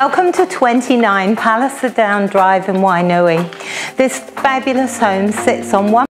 Welcome to 29 Palliser Downs Drive in Wainui. This fabulous home sits on one